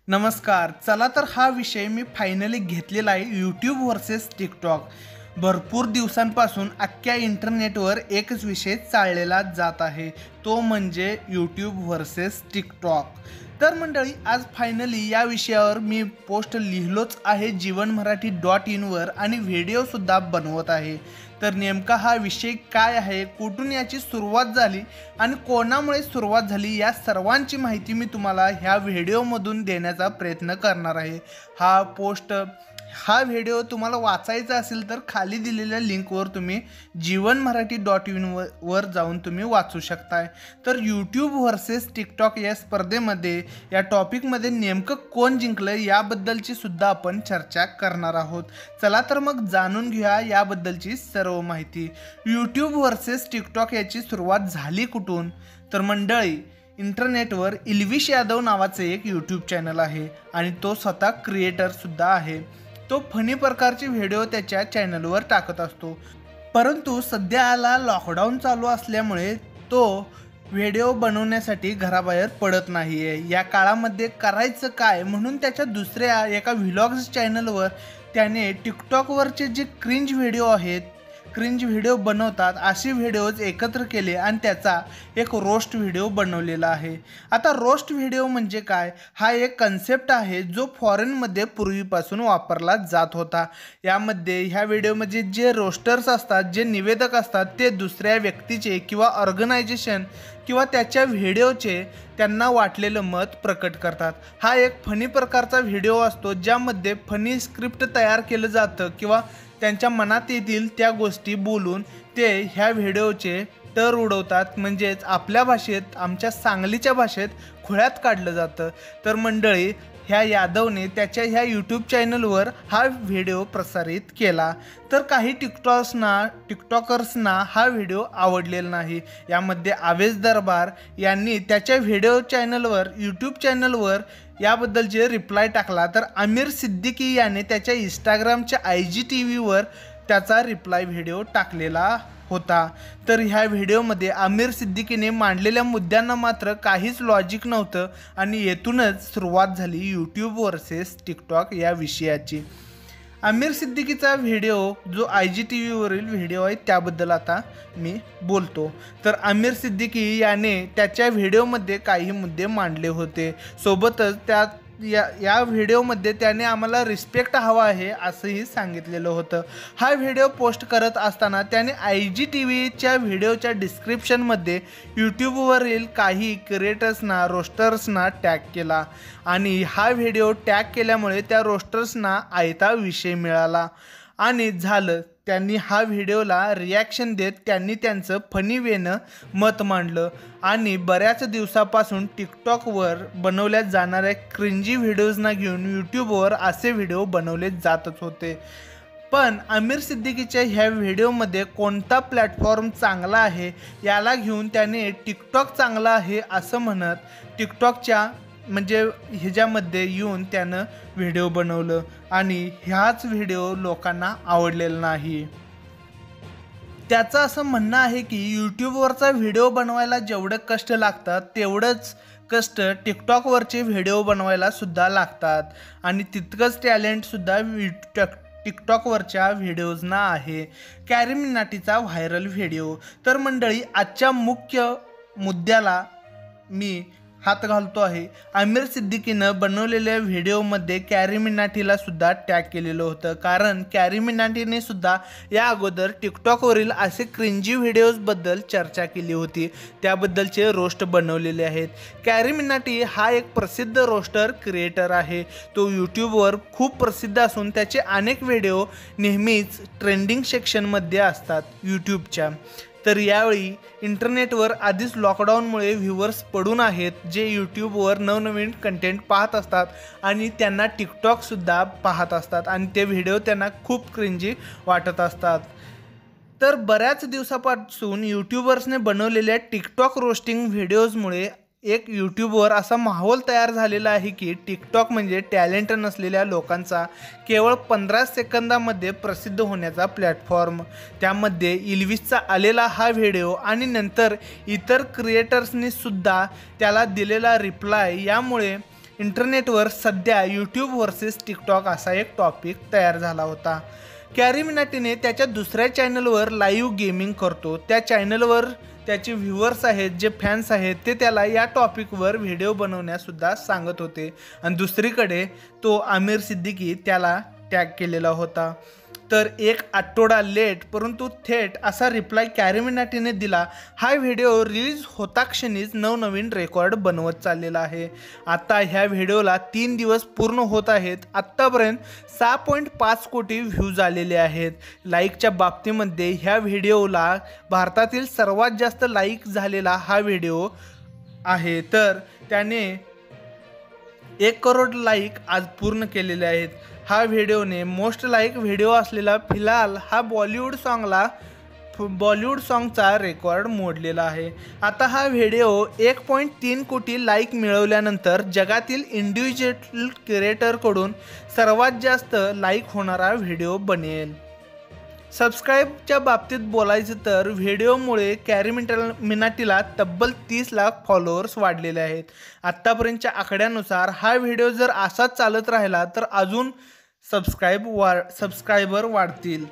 नमस्कार. चला तर हा विषय मी फायनली घेतलेला आहे यूट्यूब वर्सेस टिकटॉक. भरपूर दिवसांपासून अख्ख्या इंटरनेटवर एकच विषय चाललेला जात आहे, तो म्हणजे यूट्यूब वर्सेस टिकटॉक. तर मंडळी, आज फायनली या विषयावर मी पोस्ट लिहिलोच आहे जीवनमराठी.in आणि व्हिडिओसुद्धा बनवत आहे. तर नेमका हा विषय काय आहे, कुठून याची सुरुवात झाली आणि कोणामुळे सुरुवात झाली, या सर्वांची माहिती मी तुम्हाला ह्या व्हिडिओमधून देण्याचा प्रयत्न करणार आहे. हा व्हिडिओ तुम्हाला वाचायचा असेल तर खाली दिलेल्या लिंकवर तुम्ही जीवनमराठी.in वर जाऊन तुम्ही वाचू शकताय. तर यूट्यूब व्हर्सेस टिकटॉक या स्पर्धेमध्ये, या टॉपिकमध्ये नेमकं कोण जिंकलं याबद्दलची सुद्धा आपण चर्चा करणार आहोत. चला तर मग जाणून घेऊया याबद्दलची सर्व माहिती. यूट्यूब व्हर्सेस टिकटॉक याची सुरुवात झाली कुठून? तर मंडळी, इंटरनेटवर इल्विश यादव नावाचे एक यूट्यूब चॅनल आहे आणि तो स्वतः क्रिएटरसुद्धा आहे. तो फनी प्रकारचे व्हिडिओ त्याच्या चॅनलवर टाकत असतो. परंतु सध्याला लॉकडाऊन चालू असल्यामुळे तो व्हिडिओ बनवण्यासाठी घराबाहेर पडत नाही आहे. या काळामध्ये करायचं काय म्हणून त्याच्या दुसऱ्या एका व्लॉग्स चॅनलवर त्याने टिकटॉकवरचे जे क्रिंज व्हिडिओ बनवतात असे व्हिडिओज एकत्र केले आणि त्याचा एक रोस्ट व्हिडिओ बनवलेला आहे. आता रोस्ट व्हिडिओ म्हणजे काय? हा एक कन्सेप्ट आहे जो फॉरेनमध्ये पूर्वीपासून वापरला जात होता. यामध्ये ह्या व्हिडिओमध्ये जे रोस्टर्स असतात, जे निवेदक असतात, ते दुसऱ्या व्यक्तीचे किंवा ऑर्गनायझेशन किंवा त्याच्या व्हिडिओचे त्यांना वाटलेलं मत प्रकट करतात. हा एक फनी प्रकारचा व्हिडिओ असतो ज्यामध्ये फनी स्क्रिप्ट तयार केलं जातं किंवा त्यांच्या मनात येतील त्या गोष्टी बोलून ते ह्या व्हिडिओचे टर उडवतात. म्हणजेच आपल्या भाषेत, आमच्या सांगलीच्या भाषेत खुळ्यात काढलं जातं. तर मंडळी, ह्या यादवने त्याच्या ह्या यूट्यूब चॅनलवर हा व्हिडिओ प्रसारित केला. तर काही टिकटॉकर्सना हा व्हिडिओ आवडलेला नाही. यामध्ये आवेश दरबार यांनी त्याच्या यूट्यूब चॅनलवर याबद्दलचे रिप्लाय टाकला. तर आमिर सिद्दीकी याने त्याच्या इंस्टाग्रामच्या IGTV त्याचा रिप्लाय व्हिडिओ टाकलेला होता. तर ह्या व्हिडिओमध्ये आमिर सिद्दीकीने मांडलेल्या मुद्द्यांना मात्र काहीच लॉजिक नव्हतं आणि येथूनच सुरुवात झाली यूट्यूब वर्सेस टिकटॉक या विषयाची. आमिर सिद्दीकीचा व्हिडिओ जो IGTVवरील व्हिडिओ आहे त्याबद्दल आता मी बोलतो. तर आमिर सिद्दीकी याने त्याच्या व्हिडिओमध्ये काही मुद्दे मांडले होते. सोबतच या व्हिडिओमध्ये त्याने आम्हाला रिस्पेक्ट हवा आहे असंही सांगितलेलं होतं. हा व्हिडिओ पोस्ट करत असताना त्याने IGTVच्या व्हिडिओच्या डिस्क्रिप्शनमध्ये यूट्यूबवरील काही क्रिएटर्सना, रोस्टर्सना टॅग केला आणि हा व्हिडिओ टॅग केल्यामुळे त्या रोस्टर्सना आयता विषय मिळाला आणि झालं. त्यांनी हा व्हिडिओला रिॲक्शन देत त्यांनी त्यांचं फनी वेनं मत मांडलं आणि बऱ्याच दिवसापासून टिकटॉकवर बनवल्या जाणाऱ्या क्रिंजी व्हिडिओजना घेऊन यूट्यूबवर असे व्हिडिओ बनवले जातच होते. पण आमिर सिद्दीकीच्या ह्या व्हिडिओमध्ये कोणता प्लॅटफॉर्म चांगला आहे याला घेऊन त्याने टिकटॉक चांगला आहे असं म्हणत टिकटॉकच्या ह्याच्यामध्ये येऊन त्यानं व्हिडिओ बनवलं आणि ह्याच व्हिडिओ लोकांना आवडलेला नाही. त्याचं असं म्हणणं आहे की यूट्यूबवरचा व्हिडिओ बनवायला जेवढं कष्ट लागतात तेवढंच कष्ट टिकटॉकवरचे व्हिडिओ बनवायला सुद्धा लागतात आणि तितकंच टॅलेंटसुद्धा टिकटॉकवरच्या व्हिडिओजना आहे. कॅरी मिनाटीचा व्हायरल व्हिडिओ. तर मंडळी, आजच्या मुख्य मुद्द्याला मी हात घालतो आहे. आमिर सिद्दीकीनं बनवलेल्या व्हिडिओमध्ये कॅरी मिनाटीला सुद्धा टॅग केलेलं होतं, कारण कॅरी मिनाटीने सुद्धा या अगोदर टिकटॉकवरील असे क्रिंजी व्हिडिओजबद्दल चर्चा केली होती. त्याबद्दलचे रोस्ट बनवलेले आहेत. कॅरी मिनाटी हा एक प्रसिद्ध रोस्टर क्रिएटर आहे. तो यूट्यूबवर खूप प्रसिद्ध असून त्याचे अनेक व्हिडिओ नेहमीच ट्रेंडिंग सेक्शनमध्ये असतात यूट्यूबच्या. तर यावेळी इंटरनेटवर आधीच लॉकडाऊनमुळे व्ह्यूवर्स पडून आहेत, जे यूट्यूबवर नवनवीन कंटेंट पाहत असतात आणि त्यांना टिकटॉकसुद्धा पाहत असतात आणि ते व्हिडिओ त्यांना खूप क्रिंजी वाटत असतात. तर बऱ्याच दिवसापासून यूट्यूबर्सने बनवलेल्या टिकटॉक रोस्टिंग व्हिडिओजमुळे एक यूट्यूबवर असा माहोल तयार झालेला आहे की टिकटॉक म्हणजे टॅलेंट नसलेल्या लोकांचा केवळ 15 सेकंदामध्ये प्रसिद्ध होण्याचा प्लॅटफॉर्म. त्यामध्ये इल्विशचा आलेला हा व्हिडिओ आणि नंतर इतर क्रिएटर्सनी सुद्धा त्याला दिलेला रिप्लाय, यामुळे इंटरनेटवर सध्या यूट्यूब वर्सेस टिकटॉक असा एक टॉपिक तयार झाला होता। कॅरी मिनाटीने त्याच्या दुसऱ्या चॅनलवर लाईव्ह गेमिंग करतो। त्या चॅनलवर त्याचे व्ह्यूअर्स आहेत, जे फॅन्स आहेत, ते त्याला या टॉपिकवर व्हिडिओ बनवण्यासुद्धा सांगत होते आणि दुसरीकडे तो आमिर सिद्दीकी त्याला टॅग केलेला होता। तर एक आठवडा लेट परंतु थेट असा रिप्लाय कॅरी मिनाटीने दिला। हा व्हिडिओ रिलीज होता क्षणीच नवनवीन रेकॉर्ड बनवत चाललेला आहे। आता ह्या व्हिडिओला 3 दिवस पूर्ण होत आहेत। आत्तापर्यंत 6.5 कोटी व्ह्यूज आलेले आहेत। लाईकच्या बाबतीमध्ये ह्या व्हिडिओला भारतातील सर्वात जास्त लाईक झालेला हा व्हिडिओ आहे। तर त्याने 1 करोड लाईक आज पूर्ण केलेले आहेत। हा व्हिडिओने मोस्ट लाईक व्हिडिओ असलेला फिलहाल हा बॉलिवूड सॉन्गचा रेकॉर्ड मोडलेला आहे। आता हा व्हिडिओ 1.3 कोटी लाईक मिळवल्यानंतर जगातील इंडिव्हिज्युअल क्रिएटरकडून सर्वात जास्त लाईक होणारा व्हिडिओ बनेल। सबस्क्राईबच्या बाबतीत बोलायचं तर व्हिडिओमुळे कॅरी मिनाटीला तब्बल 30 लाख फॉलोअर्स वाढलेले आहेत। आत्तापर्यंतच्या आकड्यानुसार हा व्हिडिओ जर असाच चालत राहिला तर अजून सबस्क्रायबर वाढतील।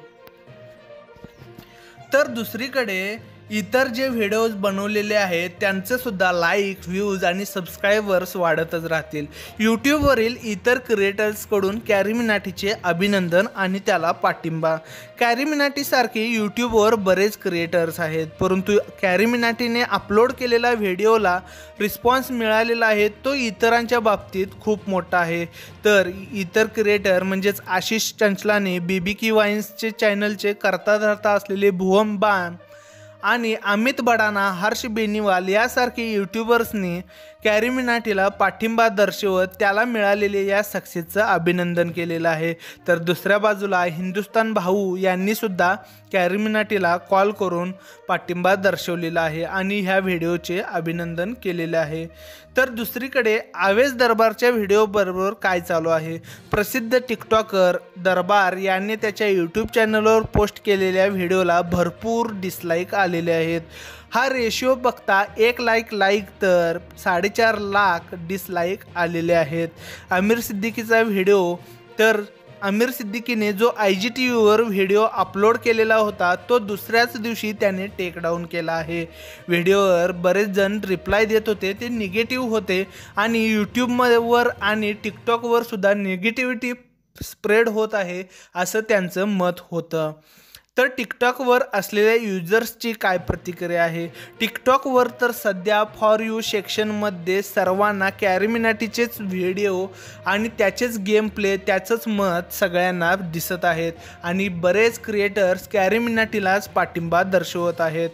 तर दुसरीकडे इतर जे व्हिडिओज बनवलेले आहेत त्यांचे सुद्धा लाईक, व्ह्यूज आणि सबस्क्रायबर्स वाढतच राहतील। यूट्यूबवरील इतर क्रिएटर्सकडून कॅरी मिनाटीचे अभिनंदन आणि त्याला पाठिंबा। कॅरी मिनाटीसारखे यूट्यूबवर बरेच क्रिएटर्स आहेत, परंतु कॅरी मिनाटीने अपलोड केलेला व्हिडिओला रिस्पॉन्स मिळालेला आहे तो इतरांच्या बाबतीत खूप मोठा आहे। तर इतर क्रिएटर म्हणजेच आशिष चंचलाने, बीबीकी वाईन्सचे चॅनलचे कर्ता धर्ता असलेले भुवन बाम आणि अमित बडाना, हर्ष बेनीवाल यासारखे यूट्यूबर्सनी कॅरी मिनाटीला पाठिंबा दर्शवत त्याला मिळालेले या सक्सेसचं अभिनंदन केलेलं आहे। तर दुसऱ्या बाजूला हिंदुस्तान भाऊ यांनी सुद्धा कॅरी मिनाटीला कॉल करून पाठिंबा दर्शवलेला आहे आणि ह्या व्हिडिओचे अभिनंदन केलेले आहे। तर दुसरीकडे आवेश दरबारच्या व्हिडिओबरोबर काय चालू आहे? प्रसिद्ध टिकटॉकर दरबार यांनी त्याच्या यूट्यूब चॅनलवर पोस्ट केलेल्या व्हिडिओला भरपूर डिसलाईक आलेले आहेत। हा रेशिओ बघता 1 लाईक तर 4.5 लाख डिसलाईक आलेले आहेत। आमिर सिद्दीकीचा व्हिडिओ, तर आमिर सिद्दीकीने जो IGTVवर व्हिडिओ अपलोड केलेला होता तो दुसऱ्याच दिवशी त्याने टेकडाऊन केला आहे। व्हिडिओवर बरेच जण रिप्लाय देत होते, ते निगेटिव्ह होते आणि यूट्यूबवर आणि टिकटॉकवर सुद्धा निगेटिव्हिटी स्प्रेड होत आहे असं त्यांचं मत होतं। तर टिकटॉकवर असलेल्या युजर्सची काय प्रतिक्रिया आहे? टिकटॉकवर तर सध्या फॉर यू सेक्शनमध्ये सर्वांना कॅरी मिनाटीचेच व्हिडिओ आणि त्याचेच गेम प्ले, त्याचंच मत सगळ्यांना दिसत आहेत आणि बरेच क्रिएटर्स कॅरी मिनाटीलाच पाठिंबा दर्शवत आहेत।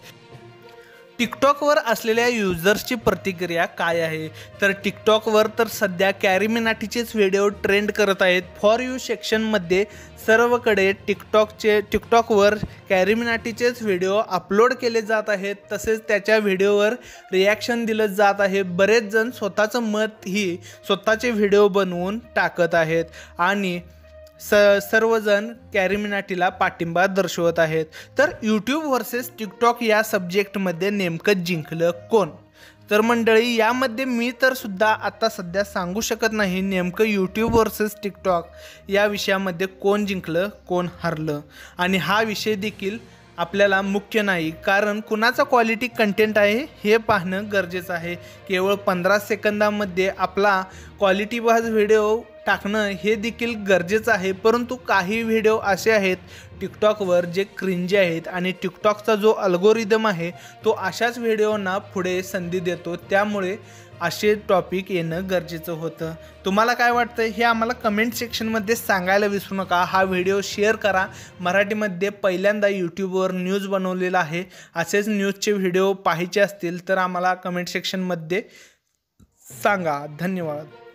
टिकटॉकवर असलेल्या युजर्सची प्रतिक्रिया काय आहे? तर टिकटॉकवर तर सध्या कॅरी मिनाटीचेच व्हिडिओ ट्रेंड करत आहेत। फॉर यू सेक्शनमध्ये सर्वकडे टिकटॉकवर कॅरी मिनाटीचेच व्हिडिओ अपलोड केले जात आहेत, तसेच त्याच्या व्हिडिओवर रिॲक्शन दिलं जात आहे। बरेच जण स्वतःचं मत ही स्वतःचे व्हिडिओ बनवून टाकत आहेत आणि सर्वजण कॅरी मिनाटीला पाठिंबा दर्शवत आहेत। तर यूट्यूब वर्सेस टिकटॉक या सब्जेक्टमध्ये नेमकं जिंकलं कोण? तर मंडळी, यामध्ये मी तर सुद्धा आता सध्या सांगू शकत नाही नेमकं यूट्यूब वर्सेस टिकटॉक या विषयामध्ये कोण जिंकलं कोण हरलं, आणि हा विषय देखील आपल्याला मुख्य नाही, कारण कुणाचा क्वालिटी कंटेंट आहे हे पाहणं गरजेचं आहे। केवळ 15 सेकंदामध्ये आपला क्वालिटीबाज व्हिडिओ टाकणं हे देखील गरजेचं आहे, परंतु काही व्हिडिओ असे आहेत टिकटॉकवर जे क्रिंजी आहेत आणि टिकटॉकचा जो अल्गोरिदम आहे तो अशाच व्हिडिओंना पुढे संधी देतो, त्यामुळे असे टॉपिक येणं गरजेचं होतं। तुम्हाला काय वाटतं हे आम्हाला कमेंट सेक्शनमध्ये सांगायला विसरू नका। हा व्हिडिओ शेअर करा। मराठीमध्ये पहिल्यांदा यूट्यूबवर न्यूज बनवलेला आहे, असेच न्यूजचे व्हिडिओ पाहायचे असतील तर आम्हाला कमेंट सेक्शनमध्ये सांगा। धन्यवाद।